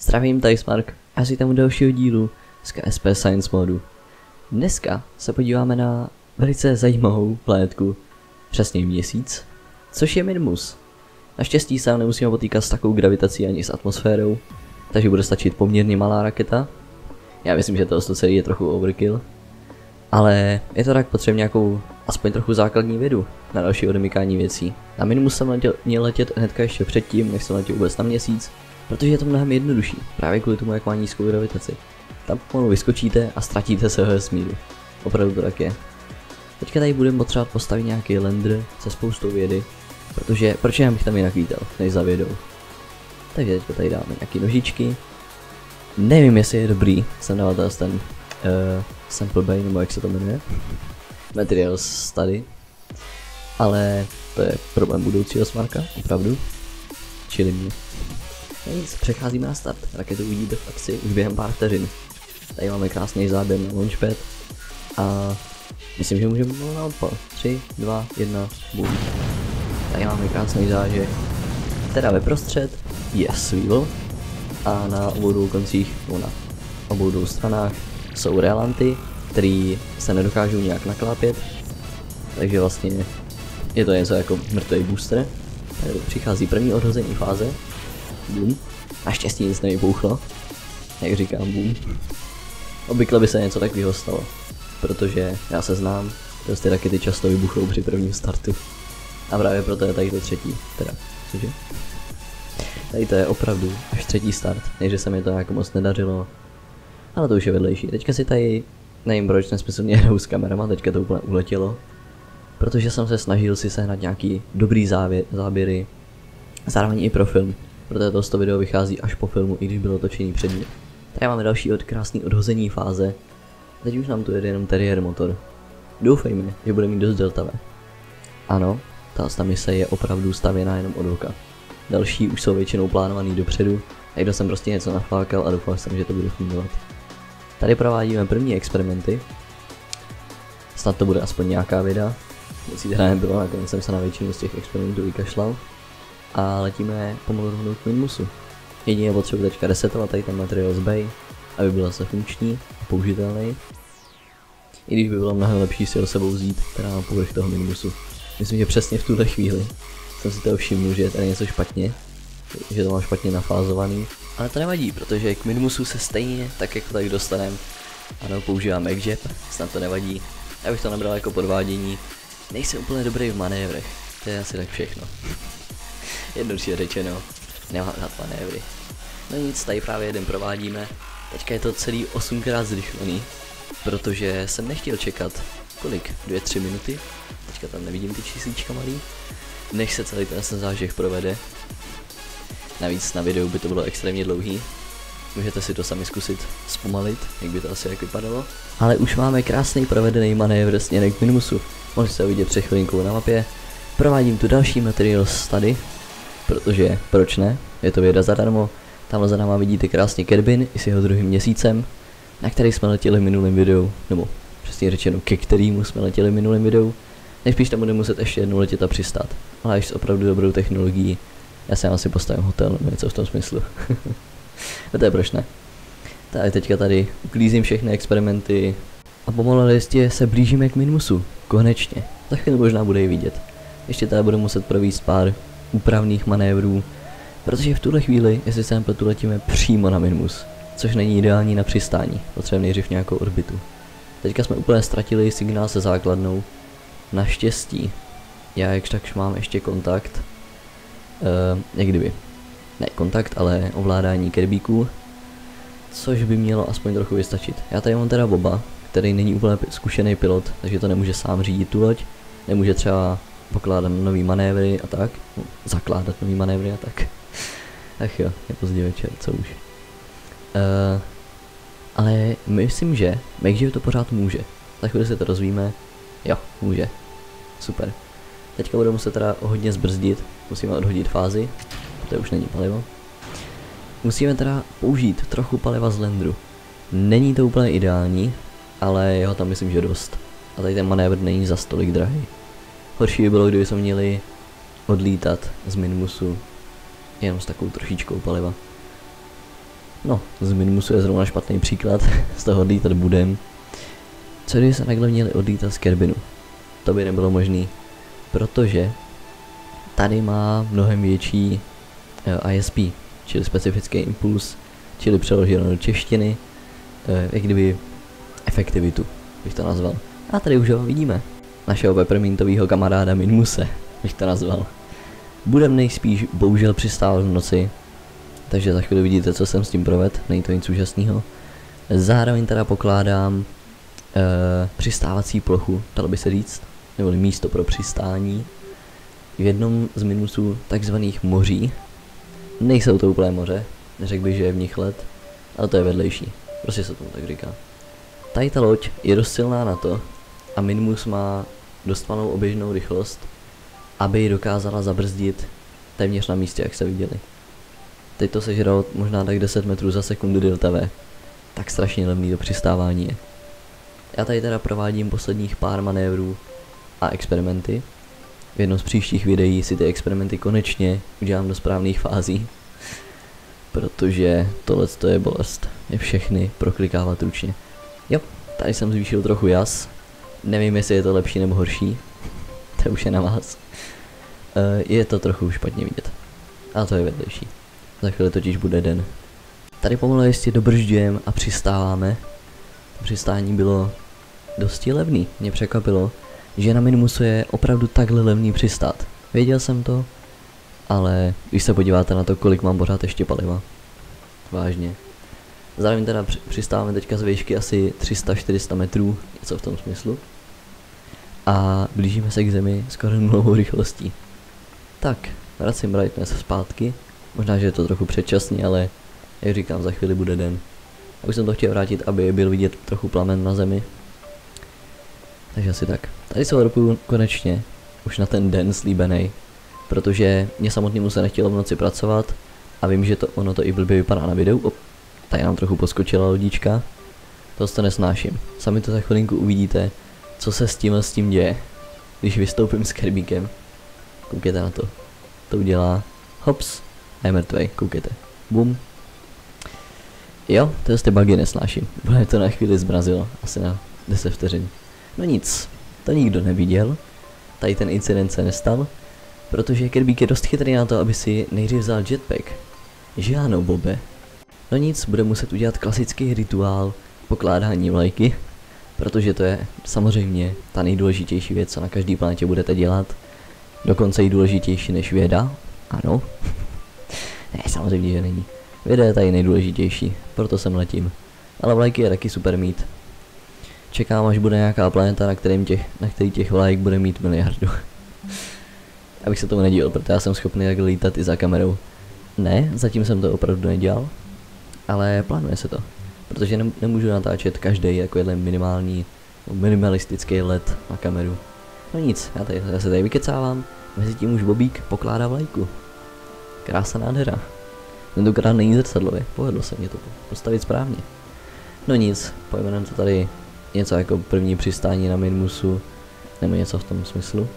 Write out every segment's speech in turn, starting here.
Zdravím, tady Smark a vítám u dalšího dílu z KSP Science modu. Dneska se podíváme na velice zajímavou planetku, přesně Měsíc, což je Minmus. Naštěstí se nemusíme potýkat s takovou gravitací ani s atmosférou, takže bude stačit poměrně malá raketa. Já myslím, že to celé je trochu overkill, ale je to tak potřebně nějakou aspoň trochu základní vědu na další odemykání věcí. Na Minmus jsem měl letět hnedka ještě předtím, než jsem letěl vůbec na Měsíc, protože je to mnohem jednodušší, právě kvůli tomu, jak má nízkou gravitaci. Tam pomalu vyskočíte a ztratíte se ve vesmíru. Opravdu to tak je. Teďka tady budeme potřebovat postavit nějaký lander se spoustou vědy, protože proč já bych tam jinak lítal, než za vědou. Takže teďka tady dáme nějaké nožičky. Nevím, jestli je dobrý, jsem dával ten sample bay, nebo jak se to jmenuje. Materials study. Ale to je problém budoucího Smarka, opravdu. Čili mě. Nic, přecházíme na start. Raketu uvidíte v akci už během pár vteřin. Tady máme krásný záběr na launchpad. A myslím, že můžeme na odpal. 3, 2, 1, boom. Tady máme krásný zážeh. Teda ve prostřed je svíl. A na obou dvou koncích, na obou dvou stranách jsou relanty, který se nedokážou nějak naklápět. Takže vlastně je to něco jako mrtvý booster. Tady přichází první odhození fáze. Boom. Naštěstí nic nevypouchlo. Jak říkám, boom. Obvykle by se něco takového stalo. Protože já se znám, že ty rakety často vybuchnou při prvním startu. A právě proto je tady to třetí. Teda, cože? Tady to je opravdu až třetí start, než se mi to jako moc nedařilo. Ale to už je vedlejší. Teďka si tady, nevím proč, nesmyslně hraju s kamerama, teďka to úplně uletělo. Protože jsem se snažil si sehnat nějaký dobrý záběry, zároveň i pro film. Protože to video vychází až po filmu, i když bylo točený předně. Tady máme další krásný odhození fáze. Teď už nám tu jede jenom Terrier motor. Doufejme, že bude mít dost deltavé. Ano, ta mise je opravdu stavěná jenom od oka. Další už jsou většinou plánovaný dopředu, takže jsem prostě něco naflákal a doufal jsem, že to bude fungovat. Tady provádíme první experimenty. Snad to bude aspoň nějaká věda. Jestli teda nebylo, nakonec jsem se na většinu z těch experimentů vykašlal. A letíme pomalu rovnou k Minmusu. Jedině potřebuji teďka resetovat tady ten Materials Bay, aby byl zase funkční a použitelný. I když by bylo mnohem lepší si ho sebou vzít teda na povrch toho Minmusu. Myslím, že přesně v tuhle chvíli jsem si toho všiml, že je tady něco špatně, že to mám špatně nafázovaný. Ale to nevadí, protože k Minmusu se stejně tak jako tady dostanem. Ano, používám MacJab, snad to nevadí. Já bych to nebral jako podvádění. Nejsem úplně dobrý v manévrech, to je asi tak všechno. Jednoduše řečeno, nemám rád manévry. No nic, tady právě jeden provádíme. Teďka je to celý 8krát zrychlený, protože jsem nechtěl čekat, kolik, 2-3 minuty. Teďka tam nevidím ty číslička malý. Než se celý ten zážeh provede. Navíc na videu by to bylo extrémně dlouhý. Můžete si to sami zkusit zpomalit, jak by to asi jak vypadalo. Ale už máme krásný provedený manévr směrem k Minmusu. Můžete se vidět před chvilinkou na mapě. Provádím tu další materials tady, protože proč ne, je to věda zadarmo. Tamhle za náma vidíte krásně Kerbin i s jeho druhým měsícem, na který jsme letěli v minulém videu, nebo přesně řečeno ke kterému jsme letěli v minulém videu. Nejspíš tam budeme muset ještě jednou letět a přistát, ale až s opravdu dobrou technologií. Já si asi postavím hotel nebo něco v tom smyslu. To je proč ne. Tak teďka tady uklízím všechny experimenty a pomalu jistě se blížíme k Minmusu. Konečně. Za chvíli možná bude i vidět. Ještě tady budu muset provést pár úpravných manévrů, protože v tuhle chvíli, jestli se nepletu, letíme přímo na Minmus, což není ideální na přistání, potřebujeme nejdřív nějakou orbitu. Teďka jsme úplně ztratili signál se základnou. Naštěstí, já jakž takž mám ještě kontakt, jak kdyby, ne kontakt, ale ovládání kerbíků, což by mělo aspoň trochu vystačit. Já tady mám teda Boba, který není úplně zkušený pilot, takže to nemůže sám řídit tu loď, nemůže třeba pokládat nový manévry a tak, zakládat nový manévry a tak. Ach jo, je pozdě večer, co už. Ale myslím, že MacJab to pořád může. Za chvíli se to rozvíme. Jo, může. Super. Teďka budu muset teda hodně zbrzdit, musíme odhodit fázi, to už není palivo. Musíme teda použít trochu paliva z landru. Není to úplně ideální, ale jeho tam myslím, že dost. A tady ten manévr není za tolik drahý. Horší by bylo, kdyby jsme měli odlítat z Minmusu jenom s takovou trošičkou paliva. No, z Minmusu je zrovna špatný příklad, z toho odlítat budem. Co když se takhle měli odlítat z Kerbinu? To by nebylo možný, protože tady má mnohem větší ISP, čili specifický impuls, čili přeloženo do češtiny, jak kdyby efektivitu, bych to nazval. A tady už ho vidíme, našeho peppermintového kamaráda Minmuse, bych to nazval. Budem nejspíš bohužel přistávat v noci, takže za chvíli vidíte, co jsem s tím provedl, není to nic úžasného. Zároveň teda pokládám přistávací plochu, dalo by se říct, nebo místo pro přistání v jednom z Minmusů takzvaných moří. Nejsou to úplně moře, neřekl bych, že je v nich led, ale to je vedlejší, prostě se tomu tak říká. Tady ta loď je dost silná na to a Minmus má dost malou oběžnou rychlost, aby ji dokázala zabrzdit téměř na místě, jak jste viděli. Teď to sežralo možná tak 10 metrů za sekundu delta V, tak strašně levný do přistávání je. Já tady teda provádím posledních pár manévrů a experimenty. V jednom z příštích videí si ty experimenty konečně udělám do správných fází, protože tohle je bolest, je všechny proklikávat ručně. Jo, tady jsem zvýšil trochu jas, nevím, jestli je to lepší nebo horší, to už je na vás. Je to trochu špatně vidět, ale to je vedlejší, za chvíli totiž bude den. Tady pomalu jistě dobržďujeme a přistáváme. Přistání bylo dosti levný, mě překvapilo, že na Minmusu je opravdu takhle levný přistát. Věděl jsem to, ale když se podíváte na to, kolik mám pořád ještě paliva, vážně. Zároveň teda přistáváme teďka z výšky asi 300-400 metrů, něco v tom smyslu. A blížíme se k zemi skoro nulovou rychlostí. Tak, vracím brightness zpátky, možná, že je to trochu předčasný, ale jak říkám, za chvíli bude den. A už jsem to chtěl vrátit, aby byl vidět trochu plamen na zemi. Takže asi tak. Tady se odrukuju konečně už na ten den slíbený, protože mě samotnému se nechtělo v noci pracovat a vím, že ono to i blbě vypadá na videu. Tady nám trochu poskočila lodička. To nesnáším. Sami to za chvilinku uvidíte, co se s tím děje, když vystoupím s Kerbíkem. Koukejte na to. To udělá hops a je mrtvej, koukejte. Bum. Jo, ty bugy nesnáším. Bude to na chvíli zmrazilo, asi na 10 vteřin. No nic, to nikdo neviděl. Tady ten incident se nestal, protože Kerbík je dost chytrý na to, aby si nejdřív vzal jetpack. Že ano, Bobe. No nic, bude muset udělat klasický rituál pokládání vlajky, protože to je samozřejmě ta nejdůležitější věc, co na každé planetě budete dělat. Dokonce i důležitější než věda. Ano. Ne, samozřejmě, že není. Věda je tady nejdůležitější, proto sem letím. Ale vlajky je taky super mít. Čekám, až bude nějaká planeta, na který těch vlajek bude mít miliardu. Abych se tomu nedíval, protože já jsem schopný jak lítat i za kamerou. Ne, zatím jsem to opravdu nedělal, ale plánuje se to. Protože nemůžu natáčet každý jako jeden minimalistický let na kameru. No nic, já se tady vykecávám, mezi tím už Bobík pokládá vlajku. Krása nádhera. Tentokrát není zrcadlově, povedlo se mě to postavit správně. No nic, pojmenujeme to tady něco jako první přistání na Minmusu, nebo něco v tom smyslu.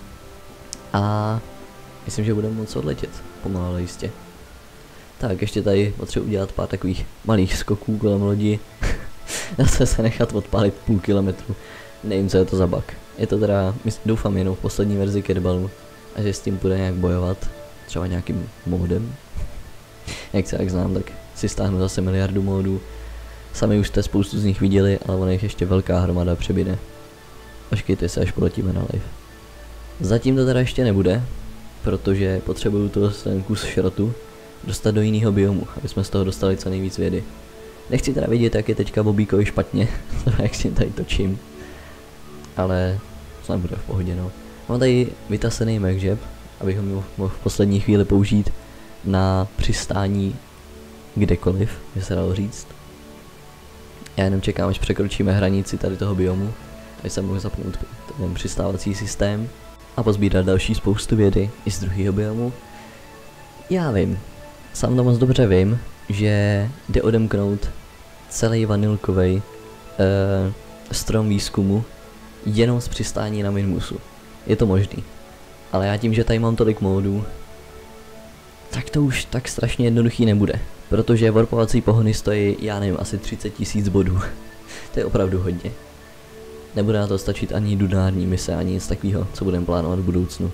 A myslím, že budeme moct odletět, pomalu ale jistě. Tak, ještě tady potřebuji udělat pár takových malých skoků kolem lodi. Zase se nechat odpálit půl kilometru. Nevím, co je to za bug. Je to teda, doufám, jenom v poslední verzi Ketballu. A že s tím bude nějak bojovat. Třeba nějakým modem. Jak znám, tak si stáhnu zase miliardu modů. Sami už jste spoustu z nich viděli, ale ono jich ještě velká hromada přebyde. Počkejte se, až poletíme na live. Zatím to teda ještě nebude, protože potřebuju ten kus šrotu dostat do jiného biomu, aby jsme z toho dostali co nejvíc vědy. Nechci teda vidět, jak je teďka Bobíkovi špatně, jak si tady točím. Ale snad bude v pohodě, no. Mám tady vytasený MacJab, abych ho mohl v poslední chvíli použít na přistání kdekoliv, by se dalo říct. Já jenom čekám, až překročíme hranici tady toho biomu, aby se mohl zapnout ten přistávací systém a pozbírat další spoustu vědy i z druhého biomu. Já vím, sám to moc dobře vím, že jde odemknout celý vanilkový strom výzkumu jenom z přistání na Minmusu. Je to možný. Ale já tím, že tady mám tolik módů, tak to už tak strašně jednoduchý nebude. Protože warpovací pohony stojí, já nevím, asi 30 000 bodů. To je opravdu hodně. Nebude na to stačit ani dunární mise, ani nic takového, co budeme plánovat v budoucnu.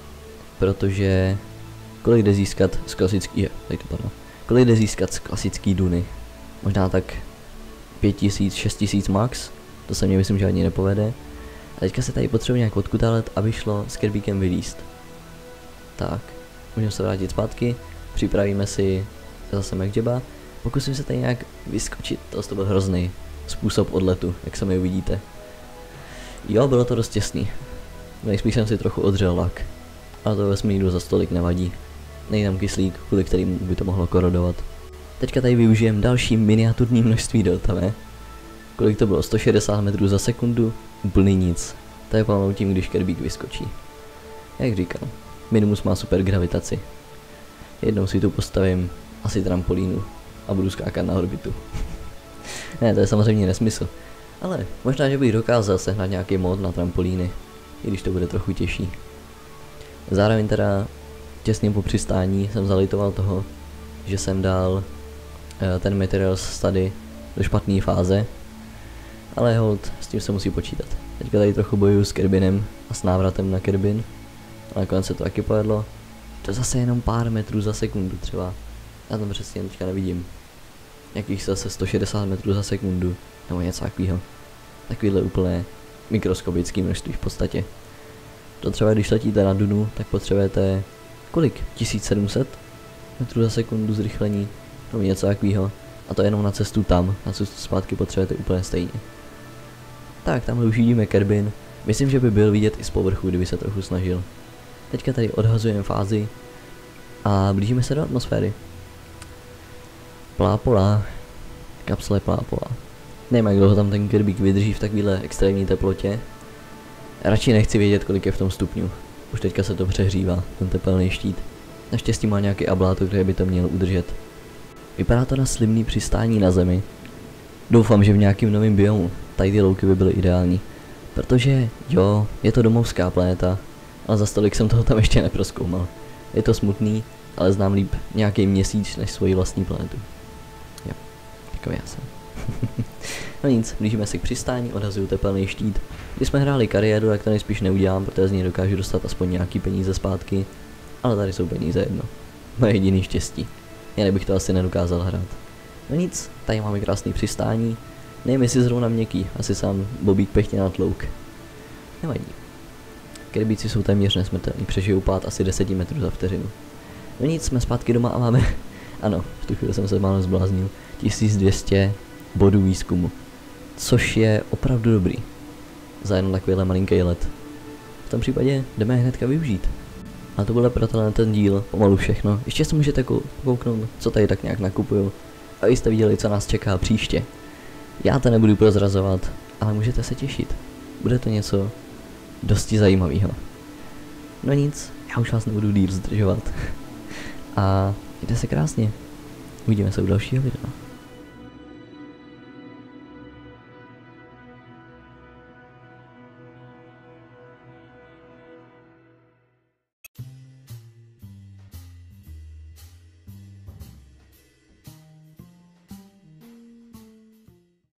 Protože kolik jde získat z klasický, kolik jde získat z klasický duny? Možná tak 5000, 6000 max, to se mně myslím, že ani nepovede. A teďka se tady potřebuje nějak odkutálet, aby šlo s Kerbíkem vylíst. Tak, můžeme se vrátit zpátky, připravíme si zase Mekjeba. Pokusím se tady nějak vyskočit, to byl hrozný způsob odletu, jak sami uvidíte. Jo, bylo to dost těsný. Nejspíš jsem si trochu odřel lak. Ale to vesmíru za stolik nevadí. Nejde tam kyslík, kvůli kterým by to mohlo korodovat. Teďka tady využijem další miniaturní množství delta, ne? Kolik to bylo? 160 metrů za sekundu? Úplný nic. To je pomalu tím, když Kerbík vyskočí. Jak říkám, Minimus má super gravitaci. Jednou si tu postavím asi trampolínu a budu skákat na orbitu. Ne, to je samozřejmě nesmysl. Ale možná, že bych dokázal sehnat nějaký mod na trampolíny, i když to bude trochu těžší. Zároveň teda těsně po přistání jsem zalitoval toho, že jsem dal ten material study do špatné fáze, ale hold, s tím se musí počítat. Teďka tady trochu bojuju s Kerbinem a s návratem na Kerbin, ale nakonec se to taky povedlo. To zase jenom pár metrů za sekundu třeba, já tam přesně teďka nevidím. Nějakých zase 160 metrů za sekundu, nebo něco takového. Takovýhle úplně mikroskopický množství v podstatě. To třeba když letíte na Dunu, tak potřebujete kolik? 1700 metrů za sekundu zrychlení, nebo něco takového. A to jenom na cestu tam, na cestu zpátky potřebujete úplně stejně. Tak, tamhle už vidíme Kerbin. Myslím, že by byl vidět i z povrchu, kdyby se trochu snažil. Teďka tady odhazujeme fázi a blížíme se do atmosféry. Plápola. Kapsle plápola. Nevím, jak dlouho tam ten Kerbík vydrží v takovéhle extrémní teplotě. Radši nechci vědět, kolik je v tom stupňů. Už teďka se to přehřívá, ten tepelný štít. Naštěstí má nějaký ablátor, který by to měl udržet. Vypadá to na slimný přistání na Zemi. Doufám, že v nějakým novém biomu. Tady ty louky by byly ideální. Protože, jo, je to domovská planeta, ale za stolik jsem toho tam ještě neprozkoumal. Je to smutný, ale znám líp nějaký měsíc než svoji vlastní planetu. Jo, takový já jsem. No nic, blížíme se k přistání, odhazuju tepelný štít. Když jsme hráli kariéru, tak to nejspíš neudělám, protože z něj dokážu dostat aspoň nějaký peníze zpátky. Ale tady jsou peníze jedno. Moje jediný štěstí. Jinak bych to asi nedokázal hrát. No nic, tady máme krásný přistání. Nevím, jestli zrovna měkký, asi sám Bobík pěkně natlouk. Nevadí. Kerbíci jsou téměř nesmrtelní, přežijou pád asi 10 metrů za vteřinu. No nic, jsme zpátky doma a máme, ano, v tu chvíli jsem se málo zbláznil, 1200 bodů výzkumu. Což je opravdu dobrý. Za jenom takovýhle malinký let. V tom případě jdeme hnedka využít. A to bude pro ten díl pomalu všechno. Ještě se můžete kouknout, co tady tak nějak nakupuju. A vy jste viděli, co nás čeká příště. Já to nebudu prozrazovat, ale můžete se těšit. Bude to něco dosti zajímavého. No nic, já už vás nebudu díl zdržovat. A jde se krásně. Uvidíme se u dalšího videa.